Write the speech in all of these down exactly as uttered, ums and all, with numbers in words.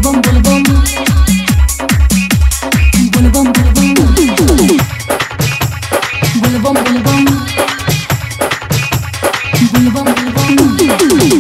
बुलबम बुलबम बुलबम बुलबम बुलबम बुलबम बुलबम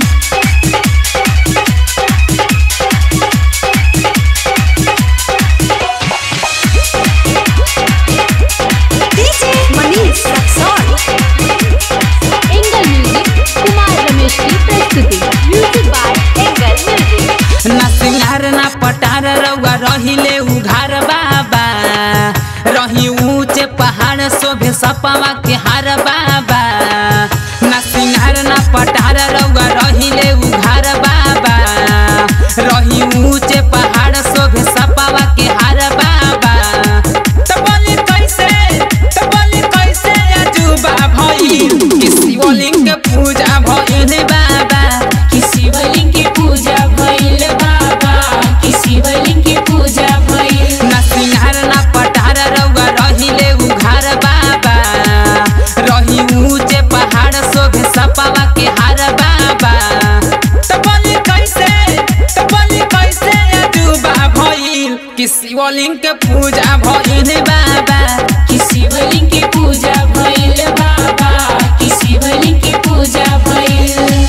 DJ Manish Raxaul. Angle Music Kumar Ramesh की प्रस्तुति। Music by Angle Music. ना सिंगार ना पटार रउआ रहिले उघार बाबा, रही ऊंचे पहाड़ शोभे सपवा के हार बाबा। ना सिंगार ना पटार रउआ रहिले उघार बाबा, रही ऊंचे पहाड़ शोभे सपवा के हार बाबा। तो बोली कैसे तो बोली कैसे अजूबा भइल कि शिवलिंग के पूजा भइल बाबा, कि शिवलिंग की पूजा भइल बाबा, कि शिवलिंग की पूजा भइल। ना सिंगार ना पटार रउआ रहिले उघार बाबा, रही ऊंचे पहाड़ शोभे सपवा के हार बाबा। तो बोली कैसे तो बोली कैसे अजूबा भइल कि शिवलिंग के पूजा भइल बाबा, कि शिवलिंग की पूजा भइल बाबा, कि शिवलिंग की पूजा भइल।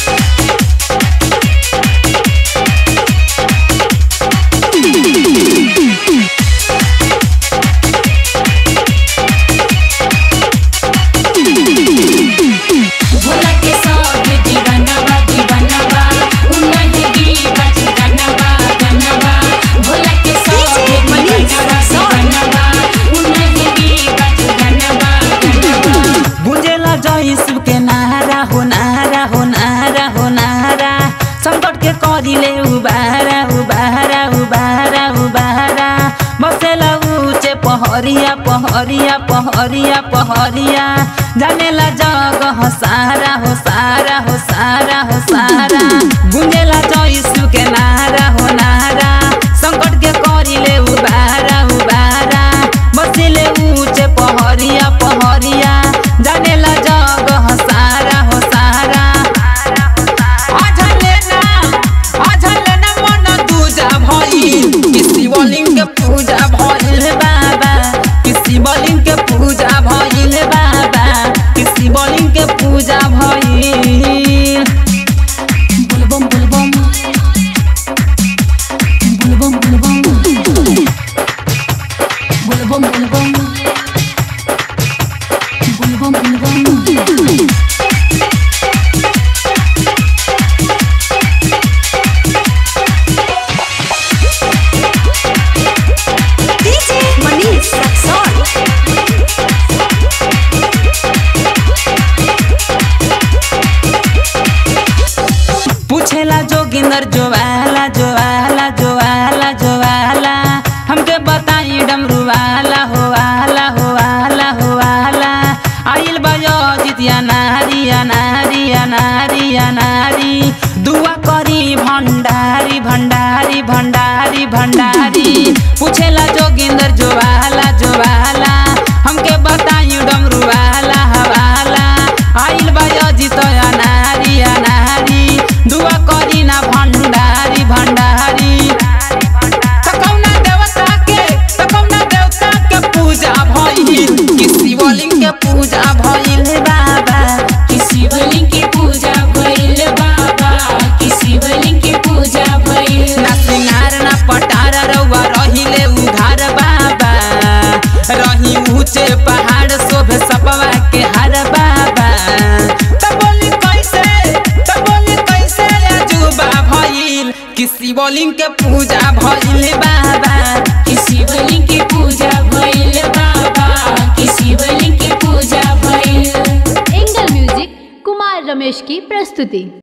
भोला के साथ दीवानवा दीवानवा उन्हीं की बात गनवा गनवा। भोला के साथ दीवानवा दीवानवा उन्हीं की बात गनवा गनवा। गुंजेला जय शिव के नारा हो नारा हो नारा हो नारा, संकट के करिले उबारा उबारा उबारा उबारा। बसेला ऊंचे पहरिया पहरिया पहरिया पहरिया, जानेला जगह सारा हो सारा हो सारा हो सारा। गुंजेला जय शिव के नारा हो नारा, संकट के करिले उबारा उबारा। बसेले ऊंचे पहरिया पहरिया, जानेला जगह सारा हो सारा। अझलेना अझलेना मन दूजा भइल कि शिवलिंग के पूजा भइल बाबा, कि शिवलिंग के पूजा भइल बाबा, कि शिवलिंग के पूजा भइल। बुलबम बुलबम बुलबम बुलबम बुलबम बुलबम बुलबम बुलबम। डीजे मनीष रक्सौल। पूछेला जोगिंदर जोवाला जोवाला जोवाला जोवाला, हमके बताई डमरू वाला हो वाला हो वाला हो वाला। आइल बयो जितिया नारी नारी नारी नारी, दुआ करी भंडारी भंडारी भंडारी भंडारी। पूछेला जोगिंदर जोवाला जोवाला, हमके बताई डमरू वाला हवाला। आइल बयो जितया नारी नारी, दुआ करी ना भंडारी भंडारी। तकौना देवता के तकौना देवता के पूजा भइल कि शिवलिंग के पूजा भइल बाबा, कि शिवलिंग की पूजा भइल बाबा, कि शिवलिंग की पूजा भइल। ना सिंगार ना पटार रउआ रहिले उघार बाबा, रही ऊंचे पहाड़ शोभे सपवा के हार बाबा। तो बोली कैसे तो बोली कैसे अजूबा भइल कि शिवलिंग के पूजा भइल बाबा, कि शिवलिंग की पूजा भइल बाबा, कि शिवलिंग की पूजा भइल। एंगल म्यूजिक कुमार रमेश की प्रस्तुति।